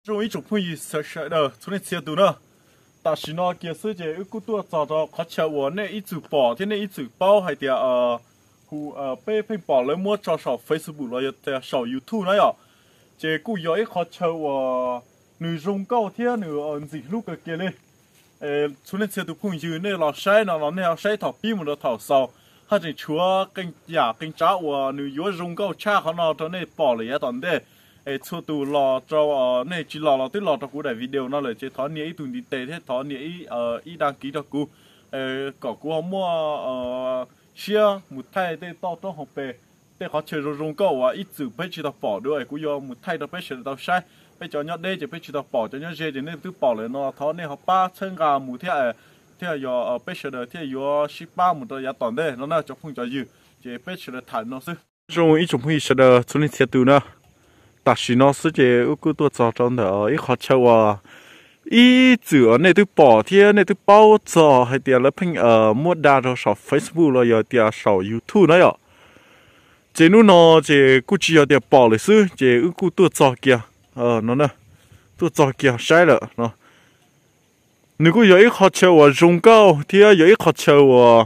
终于总会实实的从那切度呢，但是呢，其实这一个多找到靠切我那一组包，天那一组包还得被包了么找少 Facebook 了，要少 YouTube 那样，这个有一靠切我女中高天女自录个给嘞，从那切度朋友那老晒呢，老那要晒头皮么的头烧，还是说跟呀跟家我女有中高差好那到那包了也当的。số tù lò cho này chỉ lò tới lò cho cú đại video nó là chỉ thọ nhẹ ít tụi đi tệ thế thọ nhẹ ít đăng ký cho cú có cú họ mua share một thay để to trong học bè để họ chơi rong câu ít chữ phải chỉ đọc bỏ được cú do một thay đọc phải chỉ đọc sai phải cho nhớ đây chỉ phải chỉ đọc bỏ cho nhớ dễ thì nên cứ bỏ lại nó thọ này họ ba chân gà một thế giờ phải chỉ đọc thế giờ ship ba một đợt toàn đây nó là cho không cho dư chỉ phải chỉ đọc thẳng nó chứ rồi ít chủng phải chỉ đọc cho nên thiết tù nữa但是呢，是这有个多早上的，一好吃哇，一做那都包天，那都包早，还点了拼莫打着上 Facebook 了，要点上 YouTube 了呀。这นู้呢，这估计要点包了是，这有个多早嘅，喏呢，多早嘅晒了喏。如果有一好吃我中高天，有一好吃我，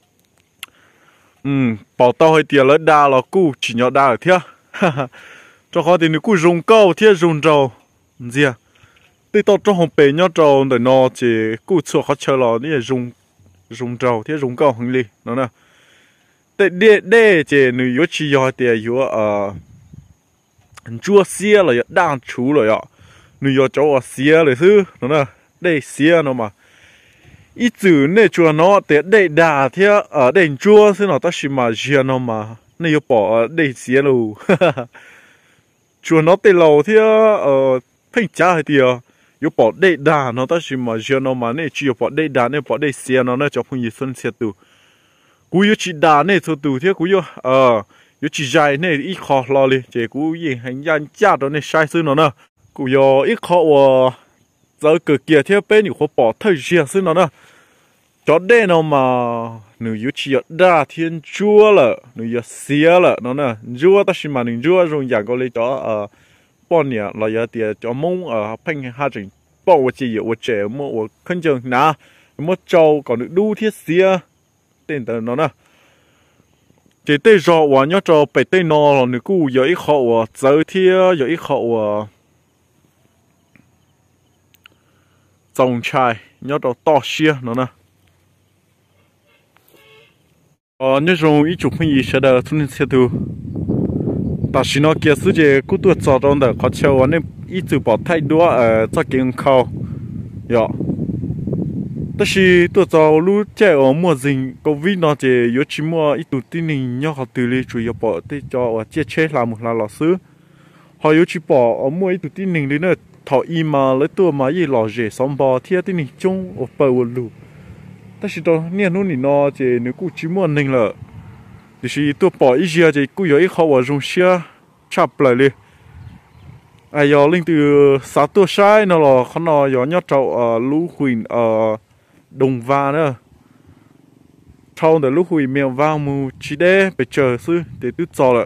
包到还点了打了，估计要打了天，哈哈。cho họ thì nó cứ rong cao thế rong trâu gì à tới tao trong hộp bể nhớ trâu để nó chỉ cứ cho họ chơi lò này rong trâu thế rong cao hơn đi nó nè để chỉ nếu có chỉ có thì có chúa xía là đang chú rồi ạ nếu có cháu xía rồi thứ nó nè để xía nó mà ít chữ này chúa nó để đà thế để chúa thế nó ta chỉ mà riêng nó mà nếu bỏ để xía luôn chùa nó tê lâu thì phải trả thì yếu bỏ đây đà nó ta chỉ mà giờ nó mà này chỉ bỏ đây đà này bỏ đây xe nó cho phong nhiệt xuân xe tù cú yếu chỉ đà này số tù thì cú yếu yếu chỉ dài này ít khó lo đi chỉ cú gì hành gian trả đó này sai xứ nó nè cú yếu ít khó giờ cực kia thì bên yếu khó bỏ thời gian xứ nó nè cho đây nó mà nếu yếu chỉ đa thiên chúa là nếu yếu xía là nó nè chúa ta chỉ mà nếu chúa dùng dạng có lấy cho bao nhiêu là yếu tiền cho mông phanh hai chừng bao chỉ yếu trẻ mua khẩn trương nà mua trâu còn được đu thiết xía tên tờ nó nè chỉ tên rõ và nhớ cho bảy tên nó là nếu cú yếu ít khó giờ thì yếu ít khó trồng chai nhớ cho to xía nó nè nhớ rằng ít chục mấy sẽ được thôn xe tu,但是呢，其实这古多早上的，靠车我那一直跑太多在健康，呀，但是多早路在末人个位呢，这有起码一度的人要好独立主要跑的叫我接车拉木拉老师，还有去跑末一度的人的呢，头一嘛来多嘛一老热上跑天的人中我跑我路。但是到年นู้นนี่เนาะเจนึกกูจิม่วนนึงละดิสิตัวปออีเจียเจกูอยู่อีเขาว่าจงเชียชับเลยไอ้ยอลิงตัวสาตัวใช้เนาะล่ะเขาเนาะยอเนี่ยเจ้าลูกหุยดงวาเนาะเท่าแต่ลูกหุยเมียววางมูชีเด้ไปเจอซื้อเดี๋ยวตัวจอละ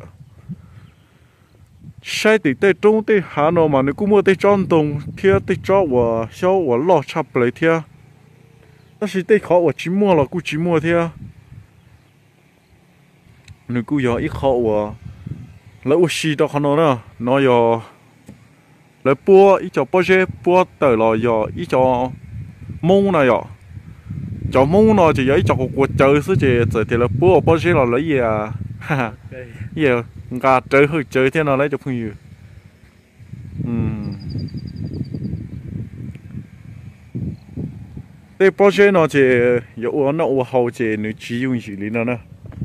ใช้ติดเต้จงติหาเนาะมานึกกูมัวติจอนตรงเทียติจอว่าเช่าว่าล่อชับเลยเทีย但是对考我寂寞了，กู寂寞的，你กู要一考我，来我洗到看到呢，那要来播一叫播些播到了要一叫蒙了要，叫蒙了就要一叫我就是这了播些了也啊，哈哈，也俺这后这天了来就朋友，đây bao giờ nó chỉ有那我好些你只用起来了呢，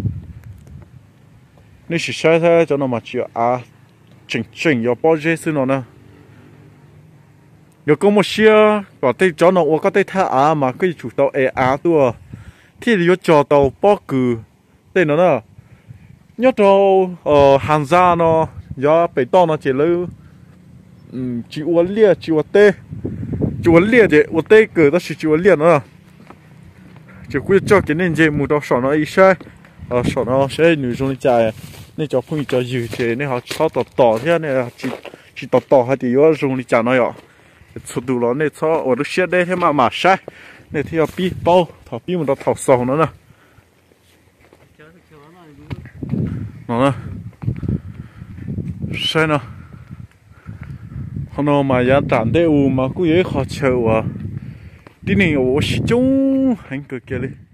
你是晒它就那么只整要包些是呢，有咁么些，个对叫那我个对他嘛可以做到多，ที่有做到包谷，对呢，要到寒假呢，要北到呢这了，只我练只我对。就我练的，我带个，但是就我练了，就估计叫给人家木到上了一晒，上了晒女生的家呀，那叫朋友叫有些，那好炒到天那 chỉ tỏ hay thì yo dùng đi chả nói ạ số đủ nó này cho ở đó xe đây thế mà sai này thì pi bao thọ pi một đó thọ sầu nữa nè nó nè sai nè hôm mà giá tràn đây mà cứ vậy khó chịu à đi này ở xí chung hành cực kia đi